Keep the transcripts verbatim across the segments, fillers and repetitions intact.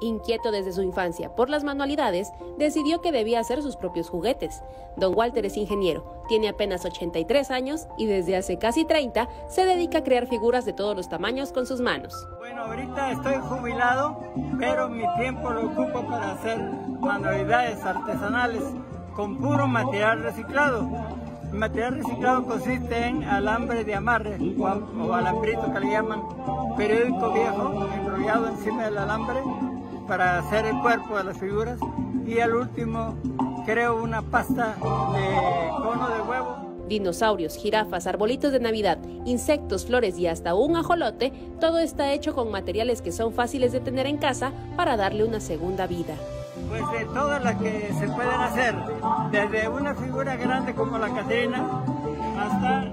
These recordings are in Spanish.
Inquieto desde su infancia por las manualidades, decidió que debía hacer sus propios juguetes. Don Walter es ingeniero, tiene apenas ochenta y tres años y desde hace casi treinta se dedica a crear figuras de todos los tamaños con sus manos. Bueno, ahorita estoy jubilado, pero mi tiempo lo ocupo para hacer manualidades artesanales con puro material reciclado. El material reciclado consiste en alambre de amarre o, o alambrito que le llaman, periódico viejo enrollado encima del alambre para hacer el cuerpo de las figuras, y al último creo una pasta de cono de huevo. Dinosaurios, jirafas, arbolitos de Navidad, insectos, flores y hasta un ajolote, todo está hecho con materiales que son fáciles de tener en casa para darle una segunda vida. Pues de todas las que se pueden hacer, desde una figura grande como la Catrina hasta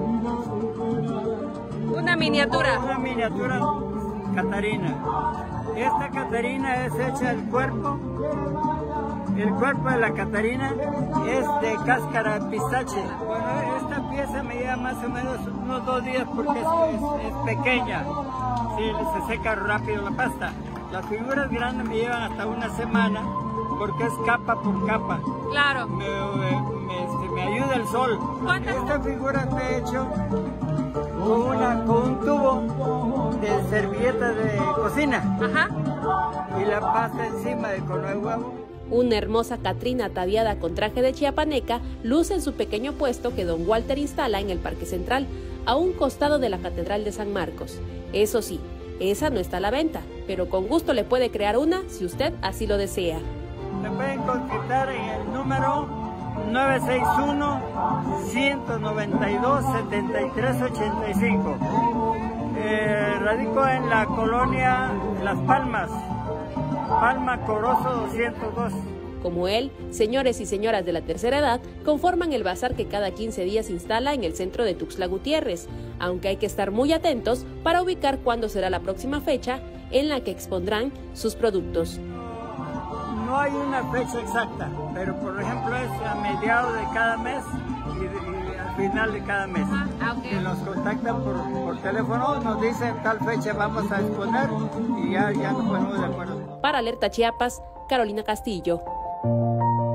una miniatura. Una miniatura Catarina. Esta Catarina es hecha el cuerpo. El cuerpo de la Catarina es de cáscara de pistache. Bueno, esta pieza me lleva más o menos unos dos días porque es, es, es pequeña. Sí, se seca rápido la pasta. Las figuras grandes me llevan hasta una semana porque es capa por capa. Claro. Me, me, me, este, me ayuda el sol. ¿Cuántas? Esta figura está hecha con, una, con un tubo de servilleta de cocina. Ajá. Y la pasta encima de cono de huevo. Una hermosa Catrina ataviada con traje de chiapaneca luce en su pequeño puesto que don Walter instala en el Parque Central, a un costado de la Catedral de San Marcos. Eso sí, esa no está a la venta, pero con gusto le puede crear una si usted así lo desea. Me pueden contactar en el número nueve seis uno, uno nueve dos, siete tres ocho cinco. Eh, radico en la colonia Las Palmas, Palma Corozo doscientos dos. Como él, señores y señoras de la tercera edad conforman el bazar que cada quince días se instala en el centro de Tuxtla Gutiérrez, aunque hay que estar muy atentos para ubicar cuándo será la próxima fecha en la que expondrán sus productos. No hay una fecha exacta, pero por ejemplo es a mediados de cada mes y, y al final de cada mes. Ah, okay. Y nos contactan por, por teléfono, nos dicen tal fecha vamos a exponer y ya, ya nos ponemos de acuerdo. Para Alerta Chiapas, Carolina Castillo.